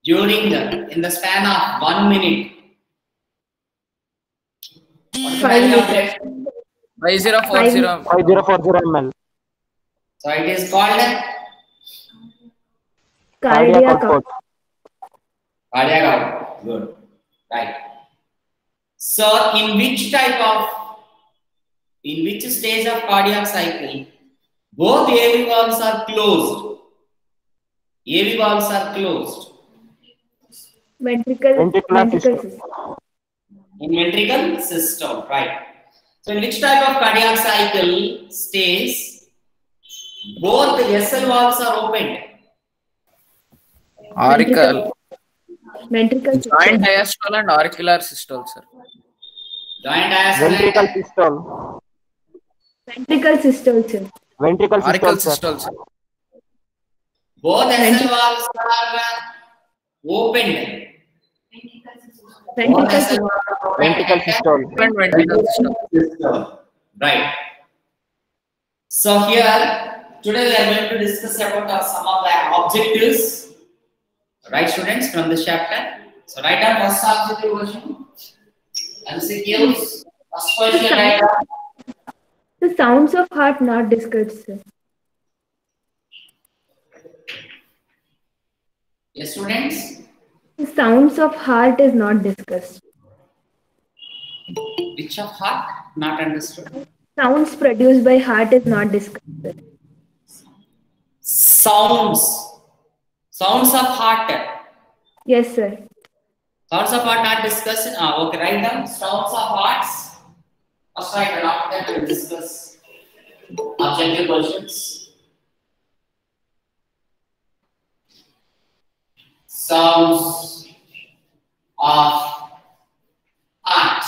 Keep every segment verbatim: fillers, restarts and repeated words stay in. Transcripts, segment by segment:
during the in the span of one minute. Five liters. Five zero four zero. Five zero four zero milliliters. So it is called Cardiac output. cardiac output. Good. Right. So in which type of, in which stage of cardiac cycle, both A V valves are closed. A V valves are closed. Ventricle. Ventricular Ventricle system. system. In ventricle system, right. So in which type of cardiac cycle stays, both the S L valves are opened. Auricle. Ventricle system. Joint diastole and auricular systole, sir. Joint diastole. Ventricle systole. Ventricle systole, sir. Ventricle Auricle systole. systole, sir. Both S L valves are opened. Ventricle Both S L system. valves are opened. Ventricle systole. And ventricle systole. Right. So here, today we are going to discuss about uh, some of the objectives. Right, students, from this chapter. So write down first objective question. M C Qs. First question, write down. The sounds of heart not discussed, sir. Yes, students. The sounds of heart is not discussed. Which of heart? Not understood. Sounds produced by heart is not discussed, sir. Sounds. Sounds of heart. Yes, sir. Sounds of heart not discussed. Ah, okay, write down. Sounds of hearts. First write down. After that, we will discuss objective questions. Sounds of heart.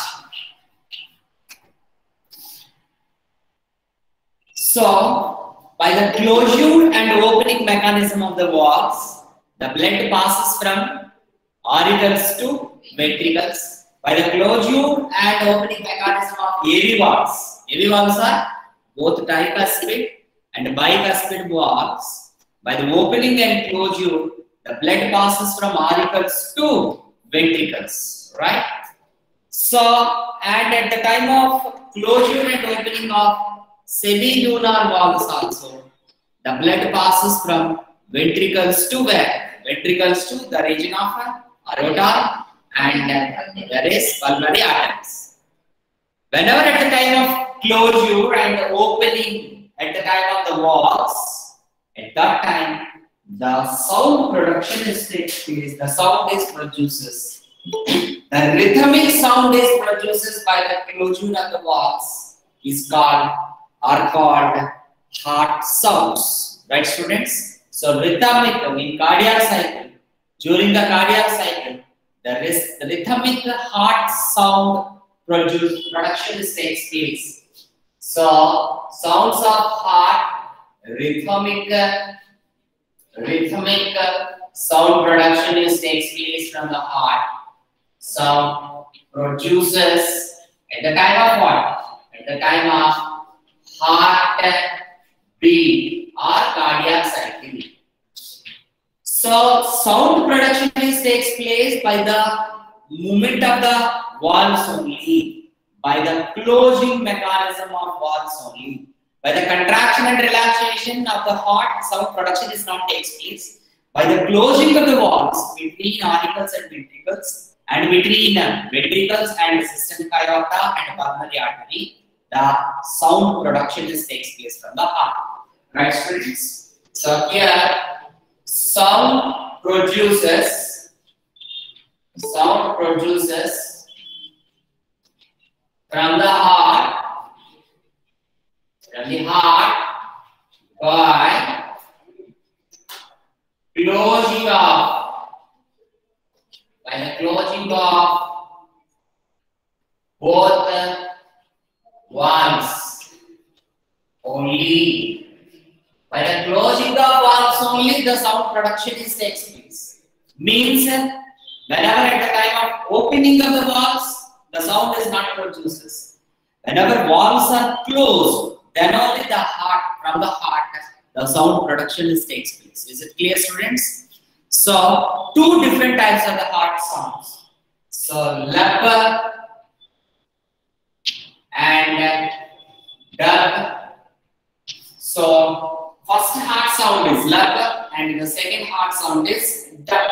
So, by the closure and opening mechanism of the valves, the blood passes from auricles to ventricles. By the closure and opening mechanism of A V valves, A V valves are both tricuspid and bicuspid valves. By the opening and closure, the blood passes from auricles to ventricles, right? So, and at the time of closure and opening of semilunar valves also, the blood passes from ventricles to where? Ventricles to the region of aorta and there is pulmonary arteries. Whenever at the time of closure and opening at the time of the valves, at that time the sound production is takes place, the sound is produces. The rhythmic sound is produces by the closure of the valves is called are called heart sounds, right, students? So rhythmic in cardiac cycle, during the cardiac cycle, the, the rhythmic heart sound produce production takes place. So sounds of heart, rhythmic, rhythmic sound production is takes place from the heart. Sound produces at the time of what? At the time of heart beat or cardiac cycle. So sound production is takes place by the movement of the valves only, by the closing mechanism of valves only. By the contraction and relaxation of the heart, sound production is not takes place. By the closing of the valves between auricles and ventricles, and between ventricles and systemic aorta and pulmonary artery, the sound production is takes place from the heart. Right, students? So here, sound produces, sound produces from the heart, from the heart by closing of, by the closing of both valves only. By the closing of valves only, the sound production is takes place. Means whenever at the time of opening of the valves, the sound is not produces. Whenever valves are closed, then only the heart, from the heart, the sound production is takes place. Is it clear, students? So two different types of the heart sounds. So lab and dub. So first heart sound is lab and the second heart sound is dub.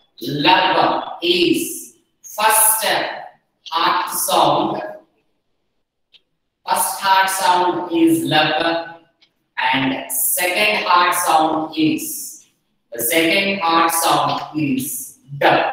Lab is first heart sound. First heart sound is lab and second heart sound is the second heart sound is dub.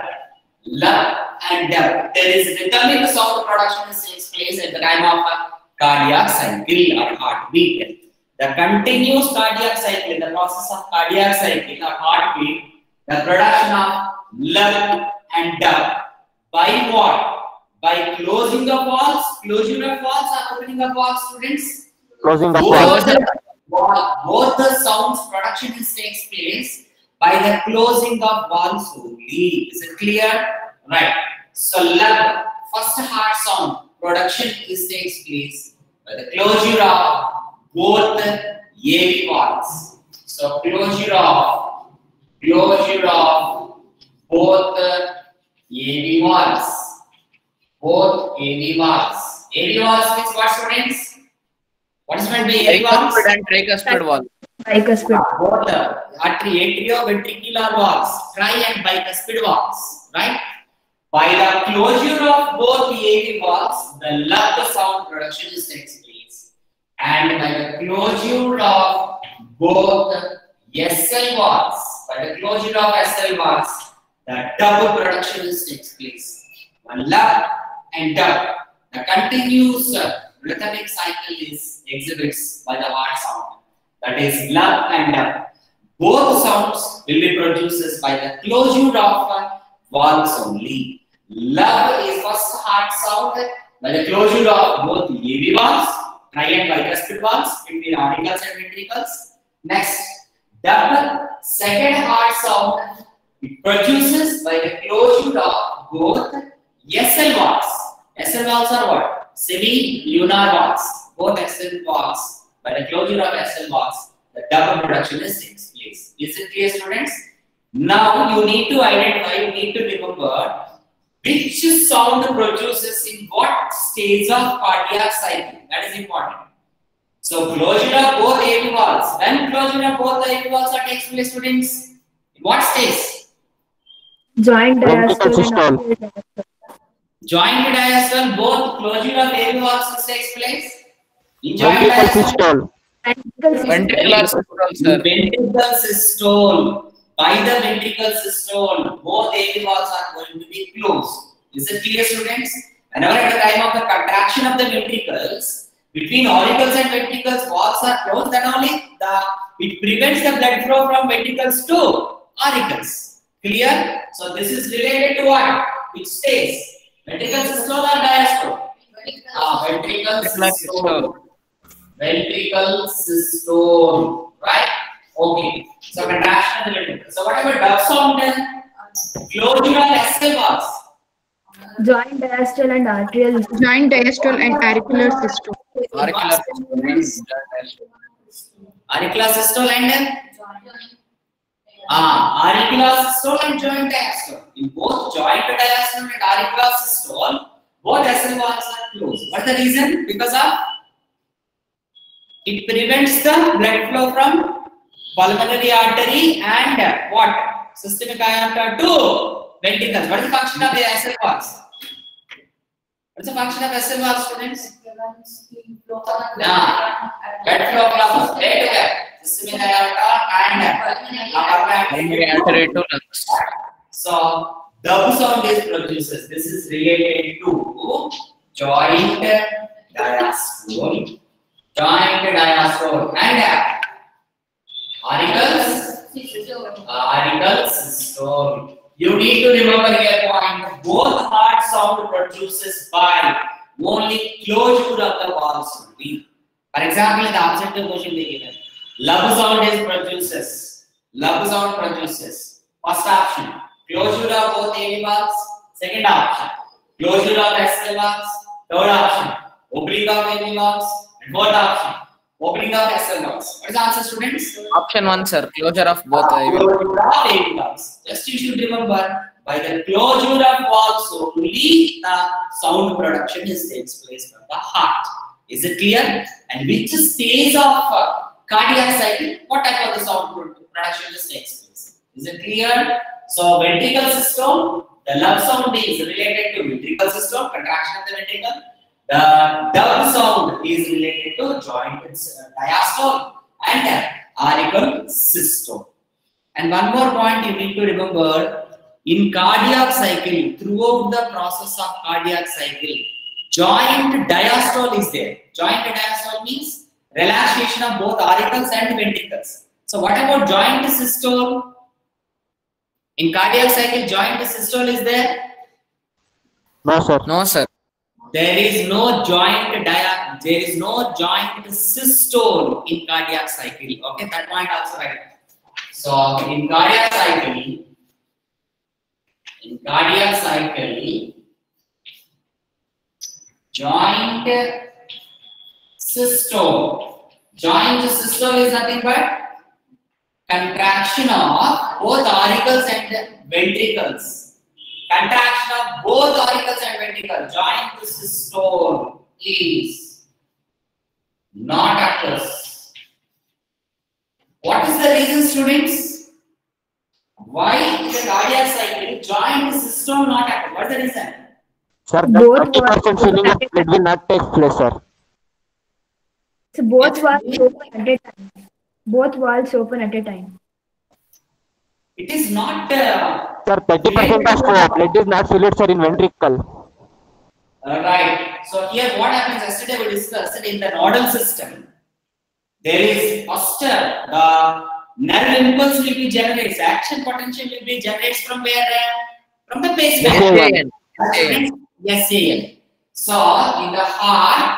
Lab and dub. There is rhythmic sound production that takes place at the time of a cardiac cycle or heartbeat. The continuous cardiac cycle, the process of cardiac cycle or heartbeat, the production of lab and dub. By what? By closing the valves, closure of valves or opening of valves, students? Closing the Both valves. the, both the sounds production is takes place by the closing of valves only. Is it clear? Right. So lab, first heart sound production is takes place by the closure of both A V valves. So closure of closure of both A V valves. Both A V valves. A V valves means what, students? What is meant by A V valves? Tricuspid and tricuspid valve. Bicuspid. Both the artery, atrioventricular valves, tri and bicuspid valves, right? By the closure of both the A V valves, the lab sound production is takes place, and by the closure of both S L valves, by the closure of S L valves, the dub production is takes place. One lab and dub, the continuous uh, rhythmic cycle is exhibits by the heart sound. That is lab and dub. Both sounds will be produced by the closure of uh, valves only. Lab is first heart sound by the closure of both A V valves, tri and bicuspid valves between auricles and ventricles. Next, dub, second heart sound, it produces by the closure of both S L valves. S L valves are what? Semi-lunar valves. Both S L valves. By the closure of S L valves, the dub production is takes place. Is it clear, students? Now you need to identify, you need to remember which sound produces in what stage of cardiac cycle. That is important. So closure of both A V valves. When closure of both the A V valves are takes place, students? In what stage? Joint Ventricle diastole systole. and arterial diastole. Joint diastole, both closure of A V valves takes place. In joint Ventricle diastole, systole. Ventricle systole. Ventricular systole, sir. ventricle systole. By the ventricle systole, both A V valves are going to be closed. Is it clear, students? Whenever at the time of the contraction of the ventricles, between auricles and ventricles, valves are closed, then only the it prevents the blood flow from ventricles to auricles. Clear? So this is related to what? Which stage? Ventricle systole or diastole? Ah, ventricle systole. Ventricle systole, right? Okay. So contraction of the ventricle. So what about dub sound then? Closure of S L valves. Joint diastole and arterial. Joint diastole and auricular systole. Auricular systole. Auricular systole and then ah, auricular systole and joint diastole. In both joint diastole and auricular systole, both S L valves are closed. What is the reason? Because of it prevents the blood flow from pulmonary artery and what? Systemic aorta to ventricles. What is the function of the S L valves? What is the function of S L valves, students? Yeah. Blood flow from where? Systemic aorta and Pulmonary artery to lungs. So dub sound is produces. This is related to joint diastole, joint diastole, and auricles, auricle systole. You need to remember here point. Both heart sound produces by only closure of the valves only. For example, in the objective question they given, lub sound is produces. Lub sound produces. First option, closure of both A V valves. Second option, closure of S L valves. Third option, opening of A V valves. And fourth option, Opening of S L valves. What is the answer, students? Option one, sir. Closure of both I V. Closure of A V valves. Just you should remember, by the closure of valves only the sound production is takes place from the heart. Is it clear? And which stage of uh, cardiac cycle, what type of the sound production is takes place? Is it clear? So ventricle system, the love sound is related to ventricle system, contraction of the ventricle. The dove sound is related to joint uh, diastole and uh, auricle system. And one more point you need to remember, in cardiac cycle, throughout the process of cardiac cycle, joint diastole is there. Joint diastole means relaxation of both auricles and ventricles. So what about joint systole? In cardiac cycle, joint systole is there? No, sir. No, sir. There is no joint dia there is no joint systole in cardiac cycle. Okay, that point also right. So in cardiac cycle, in cardiac cycle, joint systole. Joint systole is nothing but contraction of both auricles and ventricles. Contraction of both auricles and ventricles. Joint systole is not occurs. What is the reason, students? Why in the cardiac cycle joint systole not occurs? What is the reason? Sir, that Both twenty percent valves filling of blood will not take place, sir. So both valves open at a time. Both valves open at a time. It is not. Uh, Sir, thirty percent of uh, blood is not filled, sir, in ventricle. Right. So here what happens, yesterday we discussed in the nodal system, there is first uh, the nerve impulse will be generated, action potential will be generated from where? From the pacemaker. S A N. So in the heart,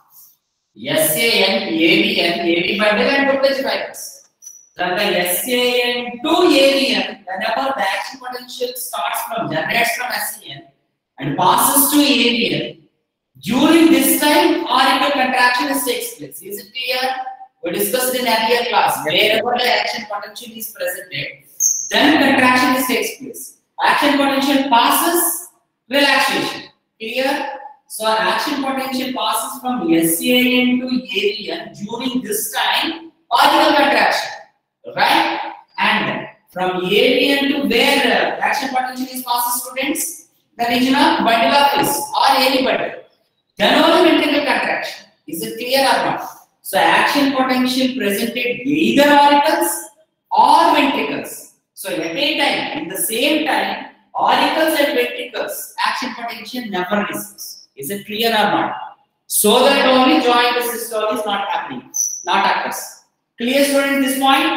S A N, A V N, A V bundle and Purkinje fibers. From the S A N to A V N, whenever the action potential starts from generates from S A N and passes to A V N, during this time auricle contraction is takes place. Is it clear? We discussed in earlier class. Wherever the action potential is presented, then contraction is takes place. Action potential passes, relaxation. Clear? So our action potential passes from S A N to A V N during this time auricle contraction. Right? And from A V N to where uh, action potential is passes, students? The region of bundle of His or A V bundle. Then only ventricular contraction. Is it clear or not? So action potential presented either auricles or ventricles. So at a time, in the same time, auricles and ventricles, action potential never receives. Is it clear or not? So that only joint systole is not happening, not occurs. Clear, students, this point?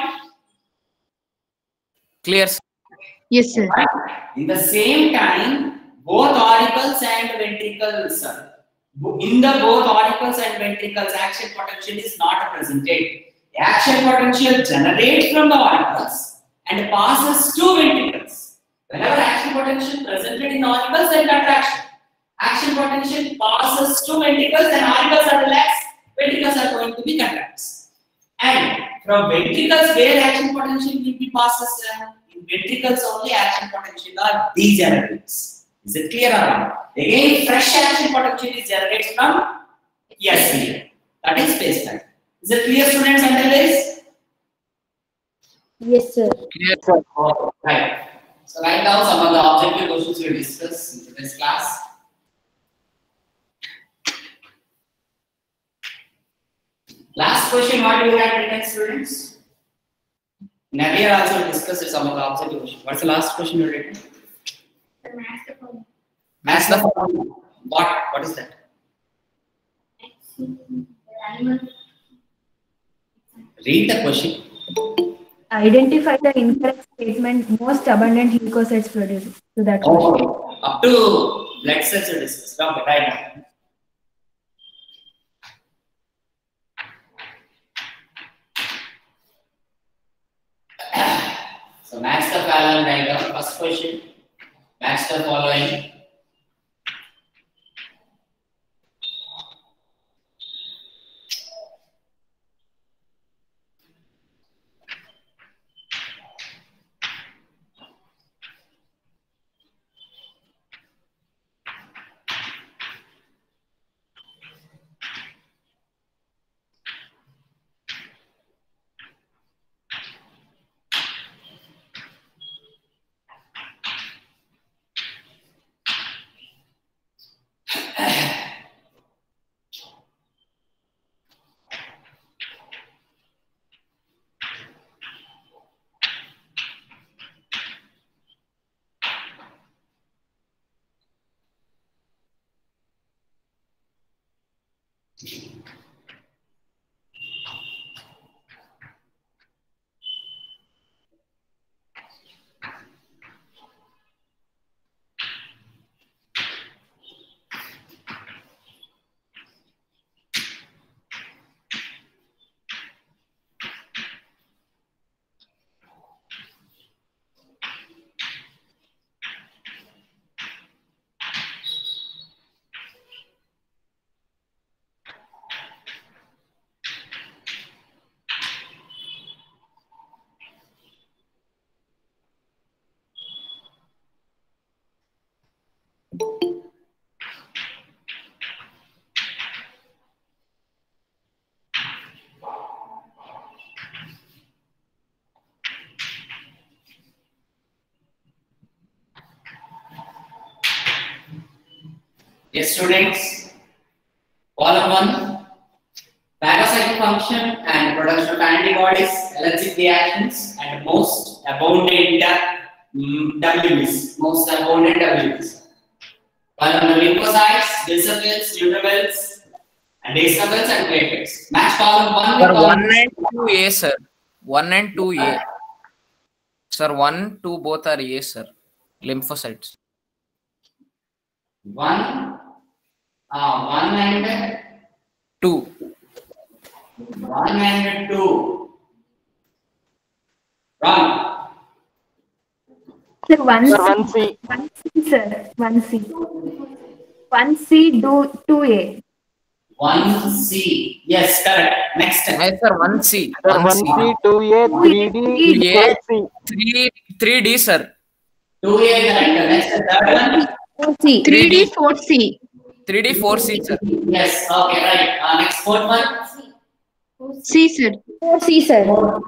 Clear, sir. Yes, sir. In the same time, both auricles and ventricles, in the both auricles and ventricles, action potential is not presented. Action potential generates from the auricles and passes to ventricles. Whenever action potential presented in auricles and contraction, action potential passes to ventricles and auricles are relaxed, ventricles are going to be contracted. And from ventricles where action potential will be passes, uh, in ventricles only action potential are degenerates. Is it clear or not? Again, fresh action potential is generated from S A N. That is space time. Is it clear, students, until this? Yes, sir. Clear. Oh, right. So right now some of the objective questions we will discuss in this class. Last question, what do you have written, students? In earlier also we discussed some of the objective questions. What's the last question you written? Match the following. What? What is that? Read the question. Identify the incorrect statement most abundant leukocytes produced. To that question. Oh, up to blood cells we discussed. Okay, right now. So match the parallel diagram. First question. Match the following. Yes, students. Column one, phagocytic function and production of antibodies, allergic reactions, and most abundant mm, W B C. Most abundant W B C. Column one, lymphocytes, basophils, neutrophils, and eosinophils and platelets. Match column one with Sir, column one and two A, sir. One and two A. Sir, one, two, both are A, sir. Lymphocytes. one, uh, one and Two. one and two. Wrong. Sir, one Sir, C. one C. One C, sir. One C. One C, do two A. one C. Yes, correct. Next. Yes, sir, one C. Sir, One one C. C, two A, three D, Two A. four C. Three, three D, sir. two A correct. Next, third one. Four C. three D, four C. three D, four C, sir. Yes, okay, right. Uh, next, fourth one. C, sir. Four C, sir.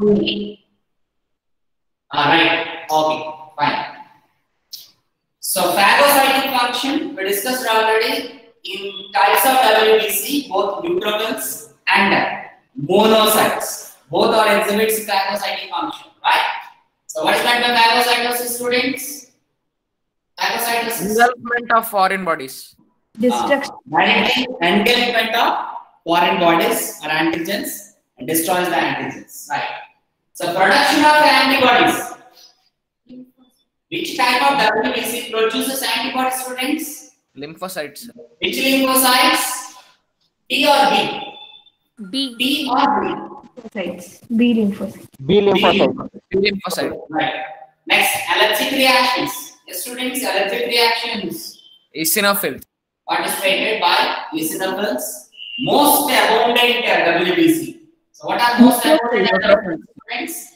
All right. Okay, fine. So, phagocytic function we discussed already in types of W B C, both neutrophils and monocytes. Both are exhibits phagocytic function, right? So, what is meant by phagocytosis, students? Phagocytosis. Engulfment of foreign bodies. Destruction. Directly engulfment of foreign bodies or antigens and destroys the antigens. Right. So production of antibodies. Which type of W B C produces antibodies, students? Lymphocytes, sir. Which lymphocytes? T or B? B. T or B? Lymphocytes. B lymphocytes. B lymphocyte. B lymphocyte. Right. Next, allergic reactions. Yes, students, allergic reactions Eosinophils. participated by eosinophils. Most abundant uh, W B C. So what are most abundant neutrophils? Friends?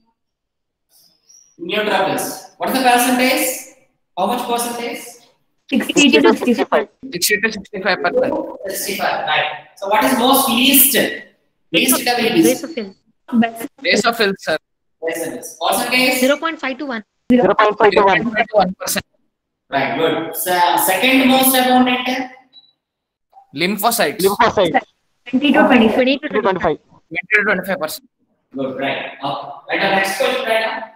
Neutrophils. What is the percentage? How much percentage? Sixty to sixty-five. sixty to sixty-five percent. sixty-five. Right. So what is most least? Least W B C. Basophil. Basophils, sir. Percentage. Percentage? zero point five to one. zero point five to one. one percent. Right. Good. So, second most abundant? Lymphocytes. Lymphocyte. Twenty to twenty-five. twenty to twenty to twenty-five. twenty to twenty-five percent. Good. Right. Okay. Right. Now next question. Right now.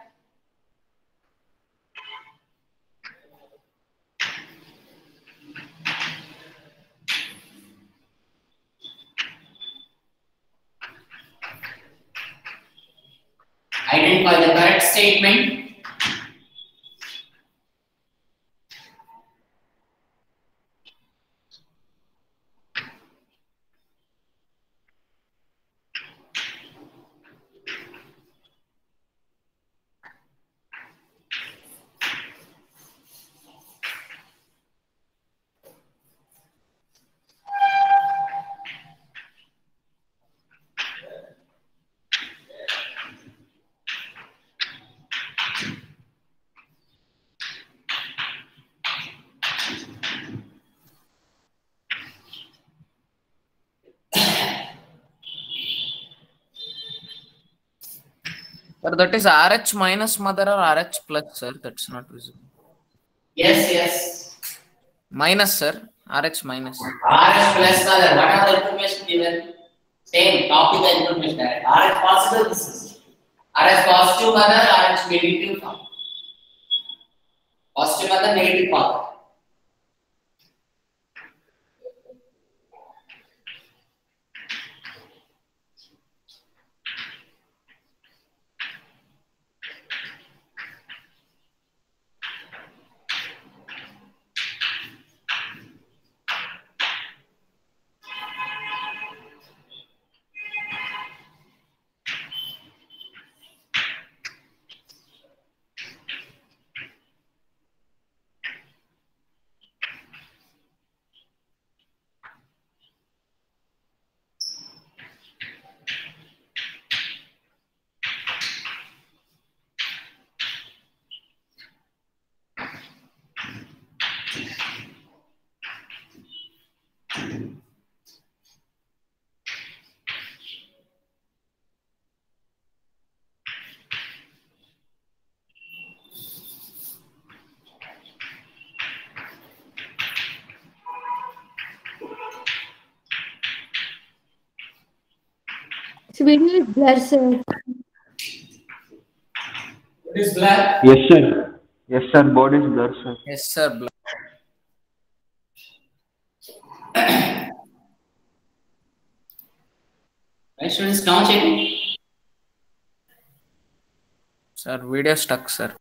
Identify the correct statement. Sir, that is R H minus mother or R H plus, sir. That's not visible. Yes, yes. Minus, sir. R H minus. R H plus mother. What are the information given? Same. Copy the information. Direct. R H positive. This is R H positive mother. R H negative father. Positive mother. Negative father. So video is blur, sir. It is blur. Yes, sir. Yes, sir. Board is blur, sir. Yes, sir. Blur. Right, students, now checking. Sir, video stuck, sir.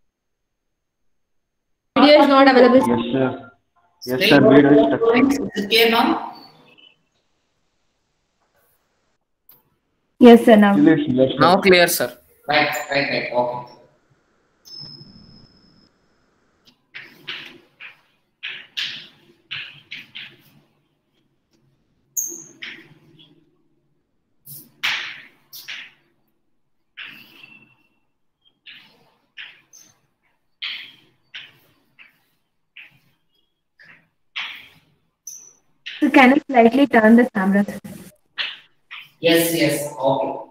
Video is not available. Yes, sir. Yes, Still, sir. Video is stuck. students, is it clear now? Yes, sir. Now. Still it's blur, sir. Now clear, sir. Right, right, right. Okay. So can you slightly turn the camera? Yes, yes. Okay.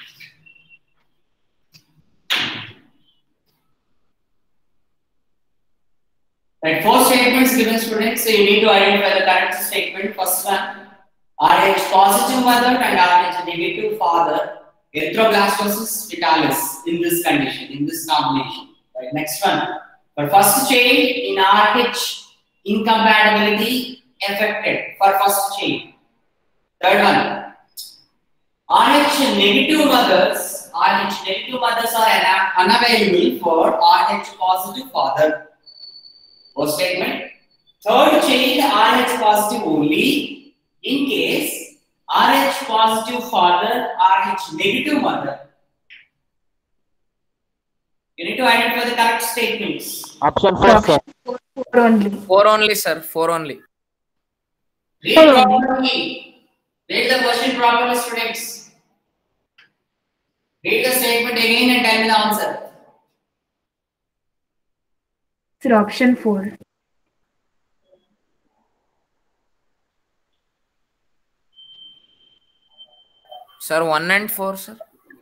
Right, four statements given, students. So you need to identify the correct statement. First one, R H positive mother and R H negative father, erythroblastosis fetalis in this condition, in this combination. Right, next one. For first chain in R H incompatibility affected for first chain. Third one, R H negative mothers, R H negative mothers are una- unavailable for R H positive father. First statement. Third chain R H positive only in case R H positive father, R H negative mother. You need to identify the correct statements. Option four, sir. Four, four only. Four only, sir. Four only. Read properly. Read the question properly, students. Read the statement again and tell me the answer. Sir, option four. Sir, one and four, sir.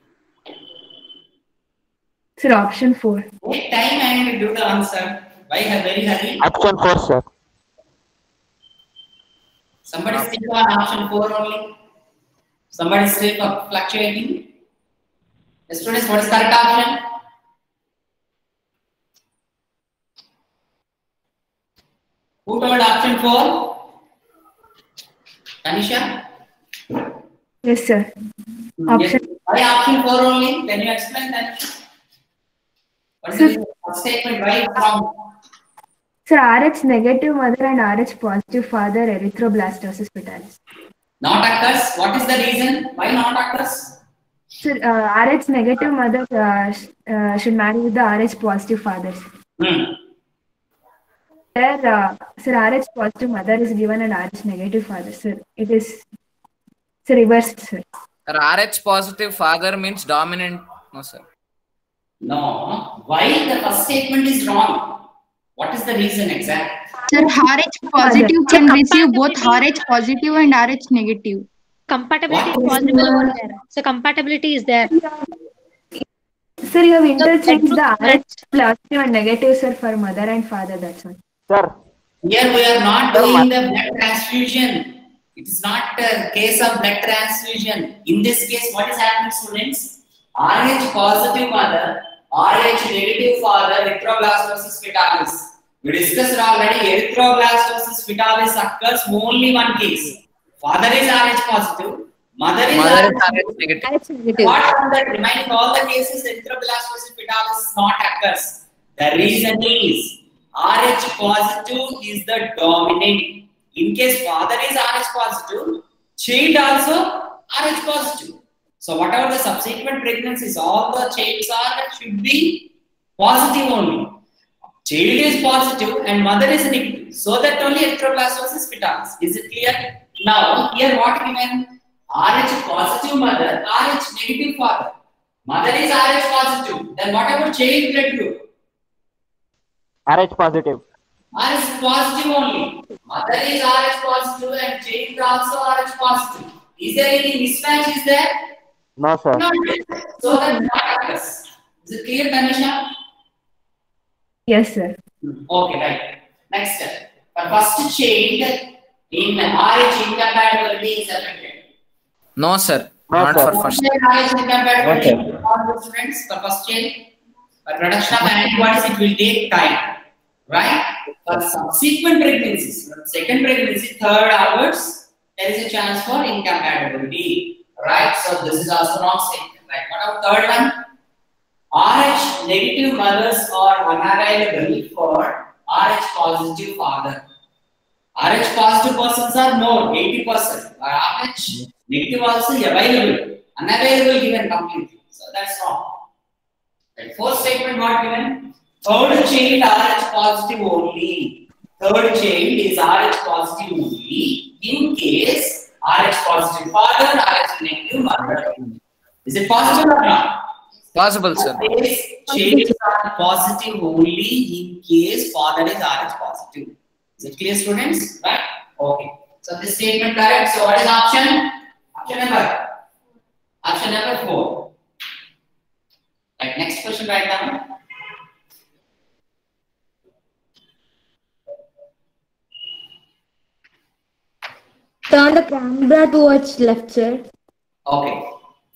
Sir, option four. Take time and do the answer. Why have very hurry? Option four, sir. Somebody still on option four only. Somebody still fluctuating. The students, what is correct option? Who told option four? Tanisha? Yes, sir. Yes. Option. Why option four only? Can you explain that? What is the statement? Why it's wrong? Sir, R H negative mother and R H positive father, erythroblastosis fetalis. Not occurs. What is the reason? Why not occurs? Sir, uh, R H negative mother uh, sh- uh, should marry with the R H positive fathers. Hmm. Sir, uh, sir, R H positive mother is given and R H negative father. Sir, it is sir, reversed, sir. Sir, R H positive father means dominant. No, sir. No. Why the first statement is wrong? What is the reason exact? Sir, R H positive can receive both R H positive and R H negative. Compatibility What? is possible over there. So compatibility is there. Sir, you have interchanged the R H Let's- positive and negative, sir, for mother and father. That's all. Sir. Here we are not doing the blood transfusion. It is not a case of blood transfusion. In this case, what is happening, students? R H positive mother, R H negative father, erythroblastosis fetalis. We discussed already, erythroblastosis fetalis occurs only one case. Father is R H positive, mother is Mother R is H R H negative. R H negative. What from the remaining all the cases, erythroblastosis fetalis not occurs. The reason is R H positive is the dominant. In case father is R H positive, child also R H positive. So whatever the subsequent pregnancies, all the childs are should be positive only. Child is positive and mother is negative. So that only erythroblastosis fetalis. Is it clear? Now here what given? R H positive mother, R H negative father. Mother is R H positive. Then what about child blood group? R H positive. R H positive only. Mother is R H positive and child is also R H positive. Is there any mismatch? Is there? No, sir. No. So that not occurs. Is it clear, Tanisha? Yes, sir. Okay, right. Next step. For first child in R H incompatibility is affected. No, sir. No, Not sir. for first. R H incompatibility Okay. for students for first chain. For production of antibodies, it will take time, right? For subsequent pregnancies, from second pregnancy, third onwards, there is a chance for incompatibility, right? So this is also wrong statement, right? What about third one? R H negative mothers are unavailable for R H positive father. R H positive persons are more, eighty percent. But R H negative also available, unavailable given completely. So that's wrong. Right. Fourth statement what given? Third child R H positive only. Third child is R H positive only in case R H positive father, R H negative mother. Is it possible or not? Possible, sir. Case children are positive only in case father is R H positive. Is it clear, students? Right? Okay. So this statement correct. So what is option? Option number. Option number four. Right. Next question right now. Turn the camera towards left, sir. Okay.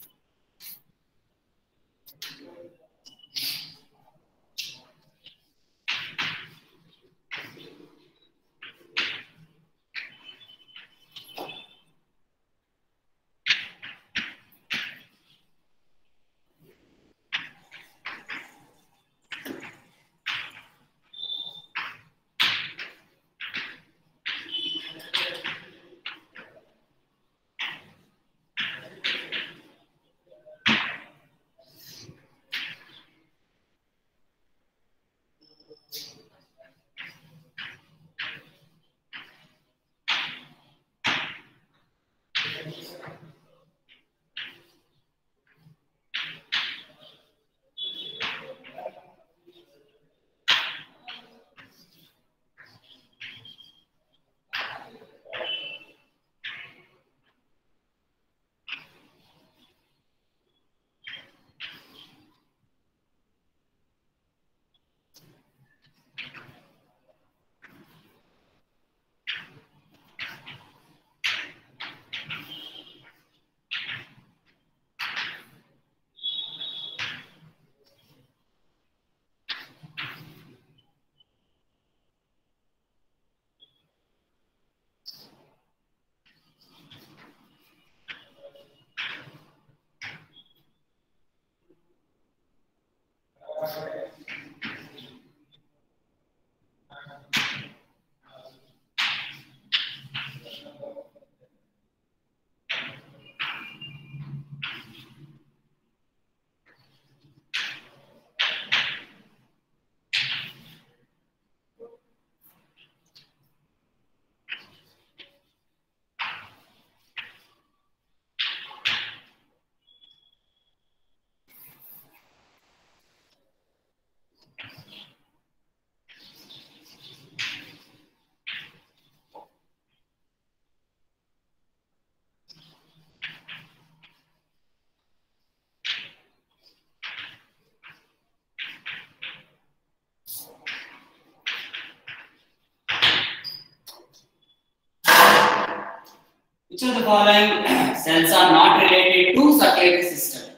Which of the following cells are not related to circulatory system?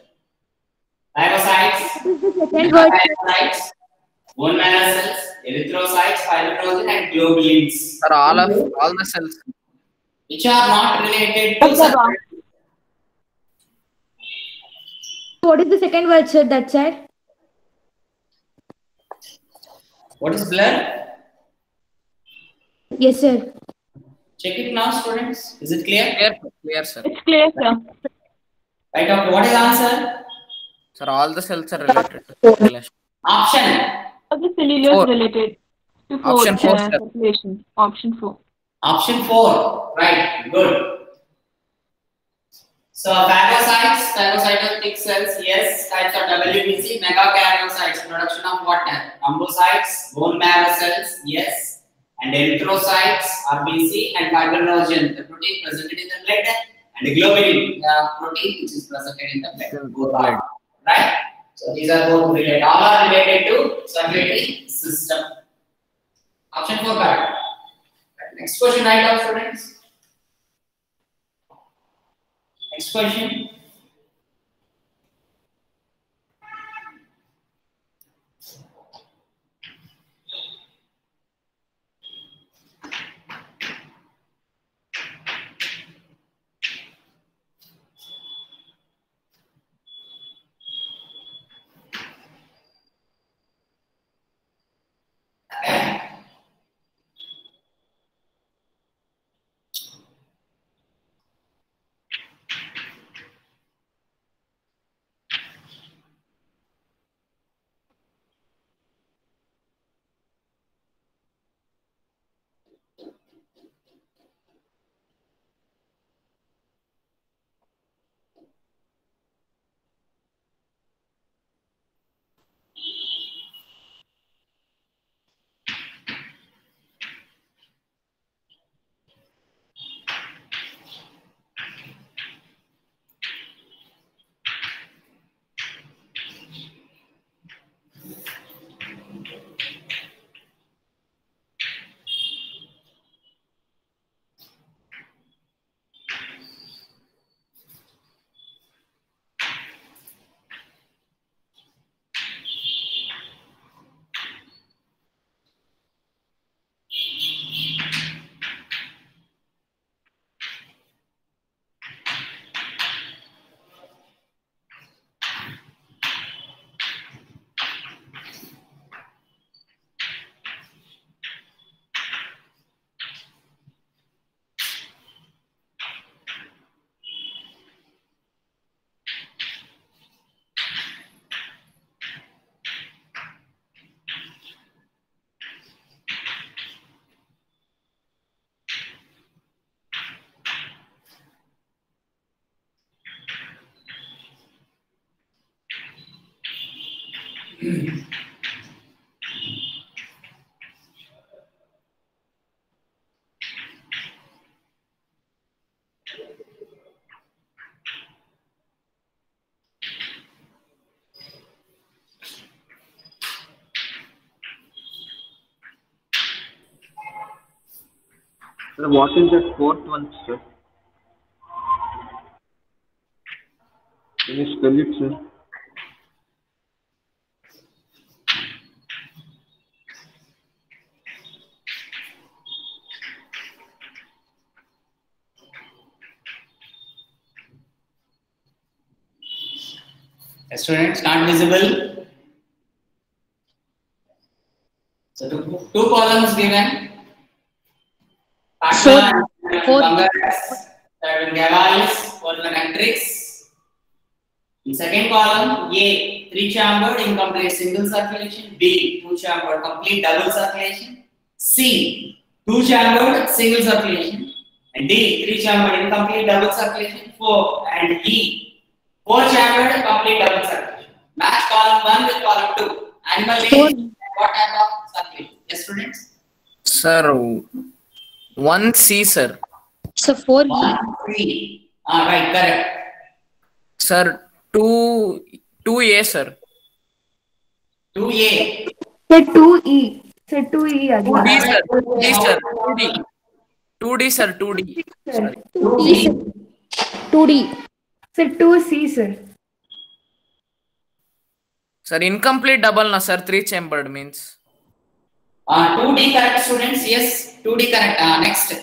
Thymocytes, hepatocytes, bone marrow cells, erythrocytes, fibrinogen, and globulins. Sir, all of all the cells. Which are not related to circulatory. What is the second word, sir? That side? What is blur? Yes, sir. Check it now, students. Is it clear? Clear, clear, sir. It's clear, sir. Right. Okay. What is answer? Sir, all the cells are related to relation. Option. All the cellulose Four. related to four, Option four, uh, sir. population. Option four. Option four. Right. Good. So phagocytes, phagocytic cells, yes. Types of W B C, megakaryocytes, production of what type? Ambocytes, bone marrow cells, yes. And erythrocytes, R B C, and fibrinogen, the protein presented in the blood, and the globulin, the protein which is presented in the blood. Both are right. So these are both related. All are related to circulatory system. Option four correct. Next question, right, now, students. Next question. Sir, what is that fourth one, sir? Can you spell it, sir? Students, not visible. So two, two columns given. Patna and Bangladesh, seven Gavals for the matrix. In second column, A, three chambered incomplete single circulation. B, two chambered complete double circulation. C, two chambered single circulation. And D, three chambered incomplete double circulation. Four and E, four chambered complete double circulation. Match column one with column two. Animal name, what type of circulation? Yes, students. Sir, one C, sir. So four E. One, three. Ah, right, correct. Sir, two two A, sir. Two A. Sir, two E. Sir, two E Two D, again. sir. Two D, sir. Two D. Two D, sir. Two D. Sir, Two E, D. sir. two D. sir, two C, sir. Sir, incomplete double, na, sir. Three chambered means. Ah, two D correct, students. Yes, two D correct. Ah, next.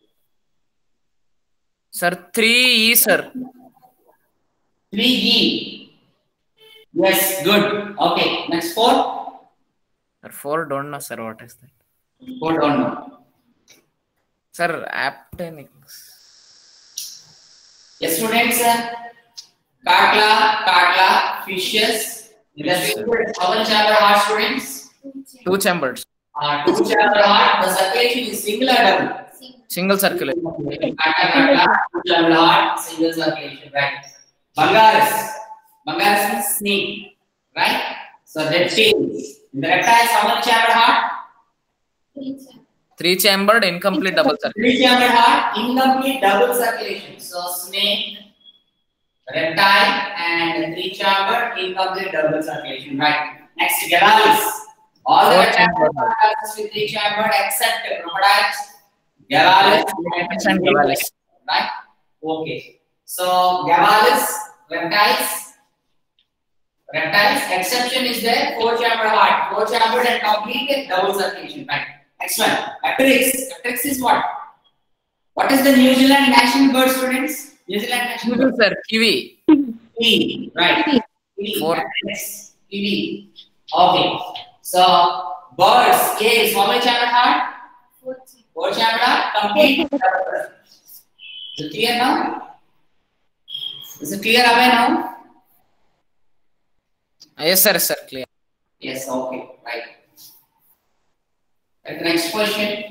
Sir, three E, sir. Three E. Yes, good. Okay, next four. Sir, four don't know, sir. What is that? Four don't know. Sir, aptenics. Yes, students. Katla, Katla, fishes. In the figure, how many chamber heart, students? Two chambered. Uh, two chamber heart. The circulation is single or double? Single circulation. Katla, Katla, two chamber heart, single circulation, right? Bangaris. Bangaris means snake, right? So reptiles. In the reptiles, how many chamber heart? Three chambered, incomplete double circulation. Three chamber heart, incomplete double circulation. So snake, reptile, and three chamber, incomplete double circulation. Right. Next, Gavalis. All the Four reptiles chambered. are with three chambered except crocodiles, Gavalis, And Gavalis. right? Okay. So Gavalis, reptiles, reptiles. Exception is there. Four chamber heart, four chambered and complete double circulation. Right. Next one. Apteryx. Apteryx is what? What is the New Zealand national bird, students? New Zealand national bird. Sir, kiwi. Kiwi, right? Kiwi. Four. Apteryx. Kiwi. Okay. So birds. A is how many chambered heart? Four chambered heart. Complete. Is it clear now? Is it clear, Abhay, now? Yes, sir, sir, clear. Yes. Okay. Right. And the next question.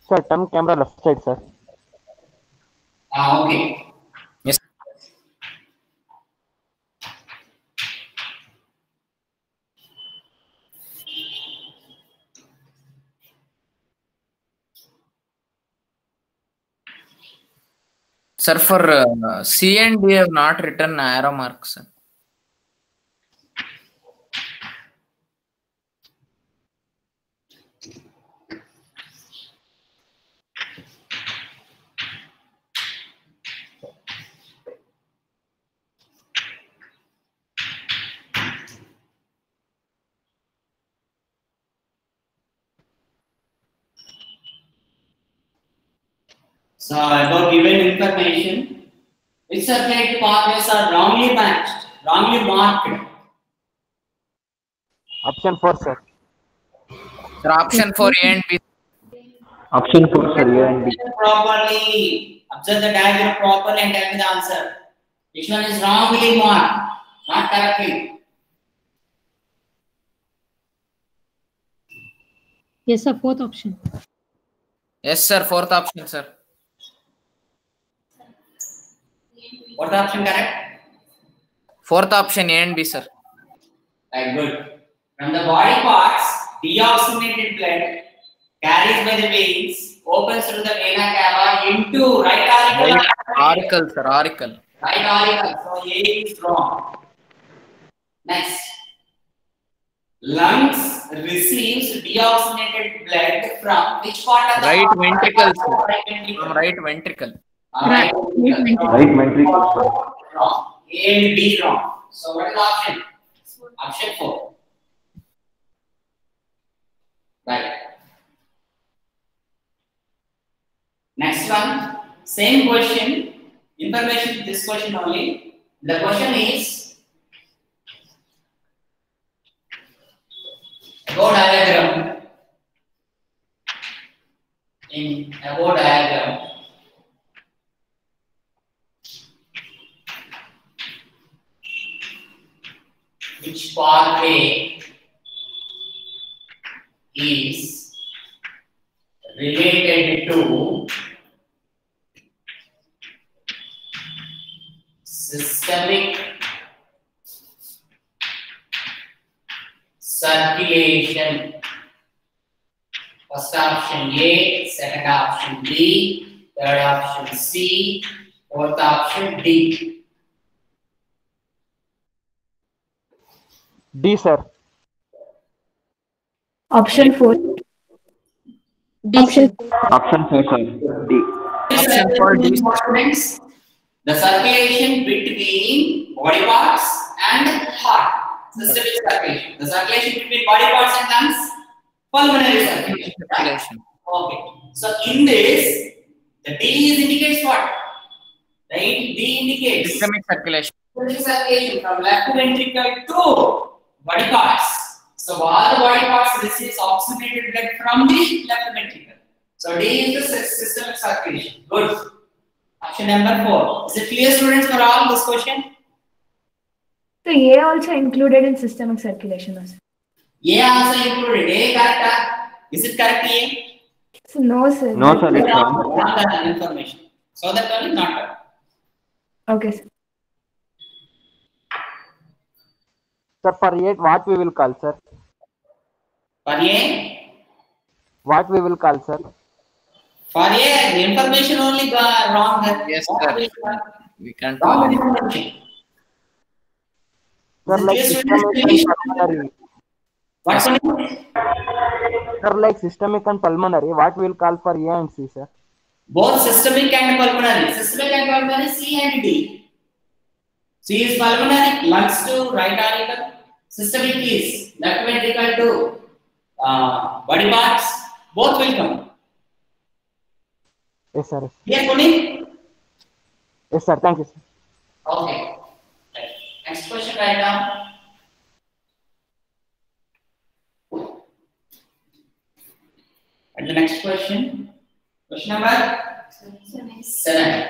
Sir, turn camera left side, sir. Ah, okay. Yes. Sir, for uh, C and D have not written arrow marks. Sir. So about given information, which circulated pathways are wrongly matched, wrongly marked? Option four, sir. Sir, option for A and B. Option four, sir. A and B. Properly. Observe the diagram properly and tell me the answer. Which one is wrongly marked, not correctly? Yes, sir. Fourth option. Yes, sir. Fourth option, sir. What option correct? Fourth option, A and B, sir. Right, good. From the body parts, deoxygenated blood carries by the veins, opens through the vena cava into right auricle. Right auricle, sir. Auricle. Right auricle. So A is wrong. Next. Lungs receives deoxygenated blood from which part of the Right heart? ventricle, sir. Right ventricle. From right ventricle. Uh, right ventricle. Right ventricle. Wrong. A and B wrong. So what is the option? Option four. Right. Next one. Same question. Information. This question only. The question is about diagram. In about diagram. Which pathway is related to systemic circulation? First option A, second option B, third option C, fourth option D. D, sir. Option four. Option Option four, sir. D. Option four, D. Students, the circulation between body parts and heart. Systemic circulation. The circulation between body parts and lungs, pulmonary circulation. Right? Circulation. Okay. So in this, the D is indicates what? Right? D indicates Systemic circulation. systemic circulation from left ventricle to body parts. So all the body parts receives oxygenated blood from the left ventricle. So D is the systemic circulation. Good. Option number four. Is it clear, students, for all this question? So A also included in systemic circulation, no, sir. A also included. A correct? Is it correct A? So no, sir. No, sir. It's wrong. Not that information. So that one is not correct. Okay, sir. Sir, for eight, what we will call, sir? For A, What we will call, sir? for A, the information only got wrong. There. Yes, What sir. is that? We can't. Wrong information. Sir, like This is systemic and pulmonary. What's the Sir, like systemic and pulmonary, what we will call for A and C, sir? Both systemic and pulmonary. Systemic and pulmonary, C and D. C is pulmonary, lungs to right auricle. Systemic is left ventricle to uh, body parts. Both will come. Yes, sir. Here, Puneet? Yes, sir. Thank you, sir. Okay. Right. Next question right now. And the next question. Question number seven.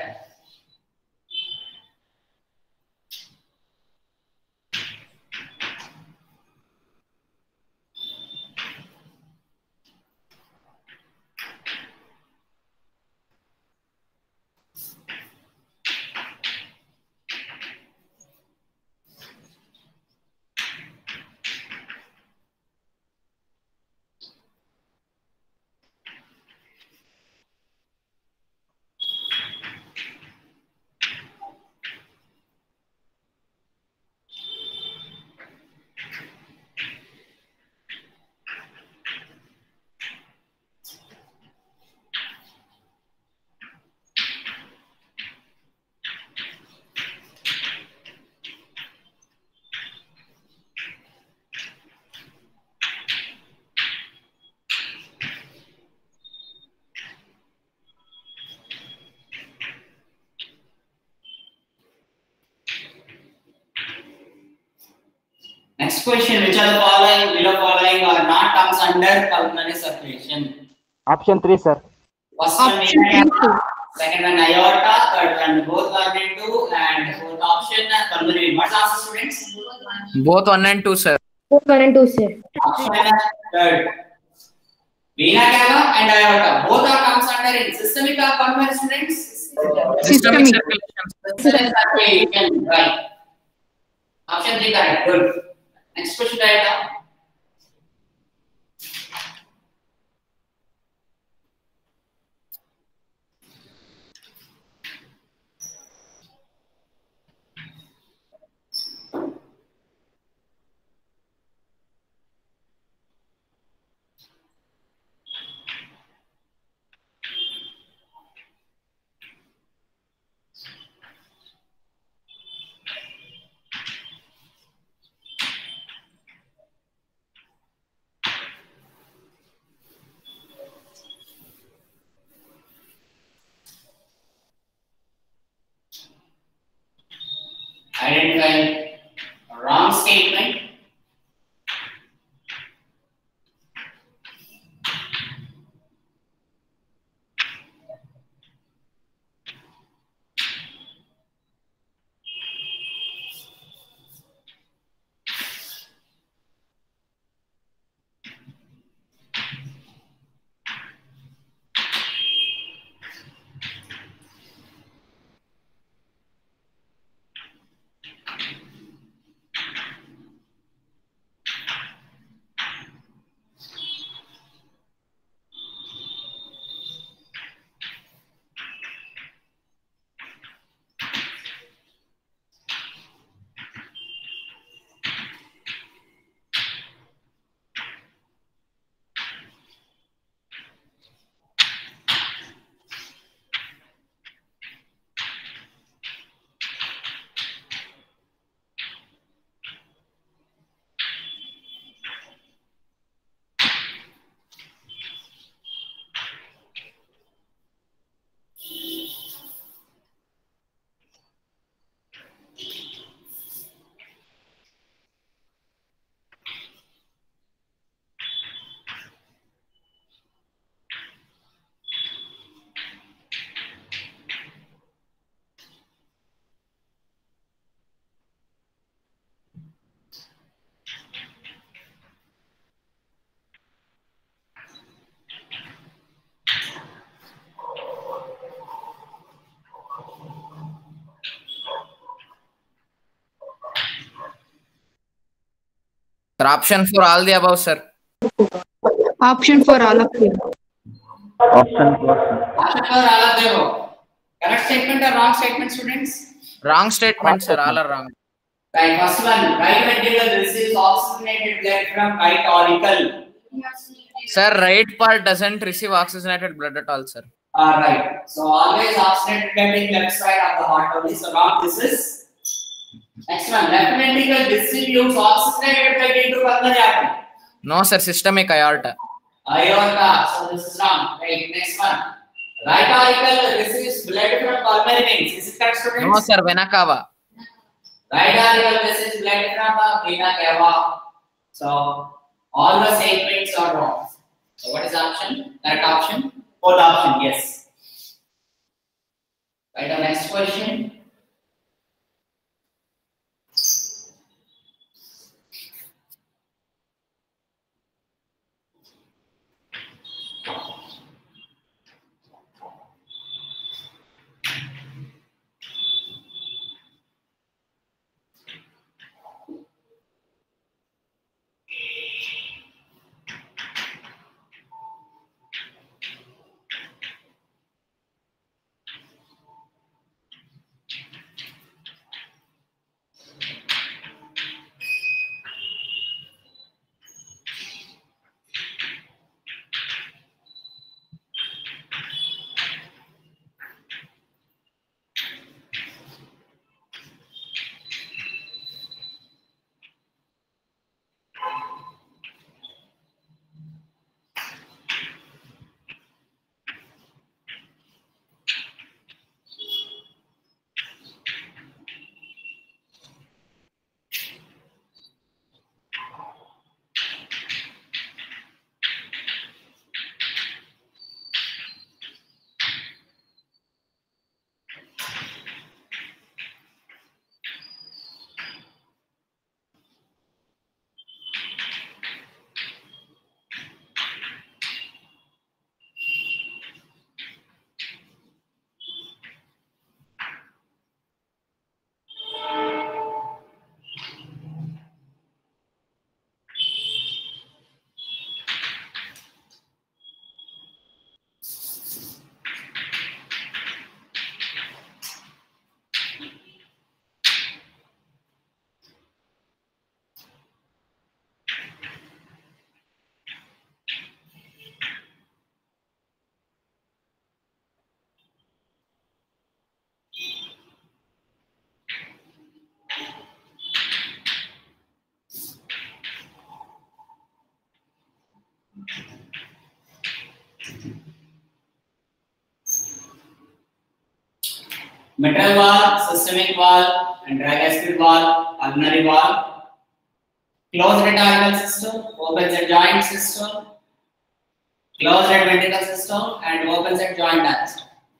question: which are the following, below following are not comes under pulmonary circulation? Option three, sir. First one Option vena three, cava, sir. second one aorta, third one both one and two, and fourth option pulmonary. What's the answer, students? Both one and two, sir. Both one and two, sir. Option third. Vena cava and aorta both are comes under in systemic or pulmonary, students? Systemic Systemic. circulation. Okay, you can write. Option three correct. Good. Next question right now. Identify a wrong statement. Sir, option for all the above, sir. Option for all of you. Option four, sir. Option for all of them. Correct statement or wrong statement, students? Wrong statement, sir. All are wrong. Right. First one. Right ventricle receives oxygenated blood from right auricle. Sir, right part doesn't receive oxygenated blood at all, sir. All right. So always oxygenated blood in left side of the heart only. So wrong. This is. Next one. Left ventricle distributes oxygenated blood into pulmonary artery. No, sir. Systemic aorta. Aorta. So this is wrong. Right. Next one. Right auricle receives blood from pulmonary veins. Is it correct, students? No, sir. Vena cava. Right auricle receives blood from the vena cava. So all the statements are wrong. So what is the option? Correct option? Fourth option, yes. Right, the next question. Mitral valve, systemic valve, and tricuspid valve, pulmonary valve, closed radial system, open set joint system, closed right ventricle system, and open set joint diastole.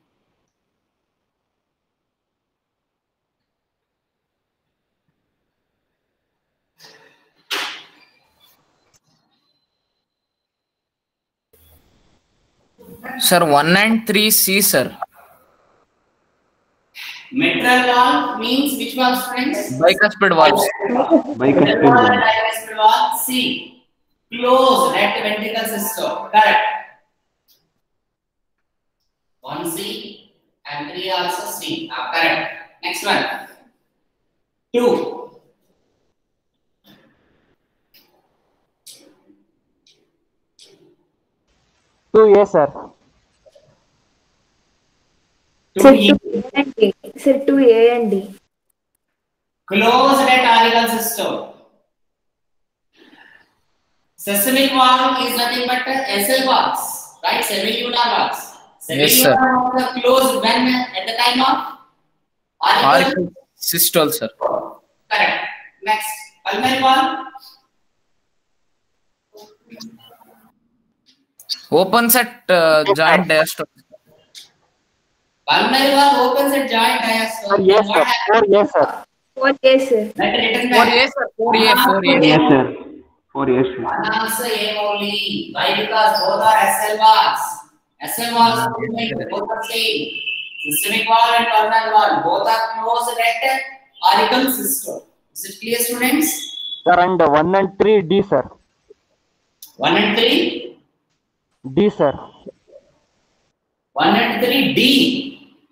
Sir, one and three C, sir. Mitral valve means which valve, friends? Bicuspid valves. Mitral valve and tricuspid valve. C. Closed right ventricle system. Correct. One C and three also C. Ah, correct. Next one. Two. Two A, sir. Sir, Two E. two A and D. Sir, two A and D. Closed right auricle system. Systemic valve is nothing but S L valves, right? Semilunar valves. Yes, sir. Semilunar valves are closed when at the time of auricle. Auricle systole, sir. Correct. Next, pulmonary valve. Opens at uh, joint diastole. Pulmonary valve opens at joint diastole. Sir, yes, What sir. happens? Four yes, sir. Four A, sir. Let it written four back. A, sir. four A, four A. Yes, sir. Four yes, sir. One answer A only. Why? Because both are S L valves. S L valves both are same. Systemic valve and pulmonary valve both are closed at auricle system. Is it clear, students? Sir, and one and three D, sir. One and three. D, sir. One and three D.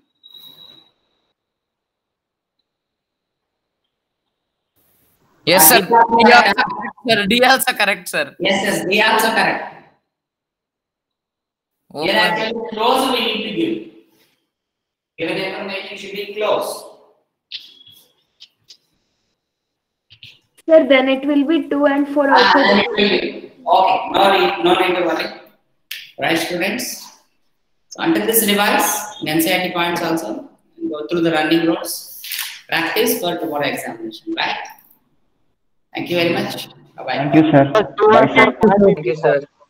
Yes, sir. D also D also correct. correct, sir. D also correct, sir. Yes, yes, D also correct. Here Open. actually close we need to give. Given information should be close. Sir, then it will be two and four Ah, also. then it will be. Okay, no need, no need to worry. Right, students? So until this revise, N C E R T points also, and go through the running roads. Practice for tomorrow examination, right? Thank you very much. Bye bye. Thank you, sir. Thank you, sir.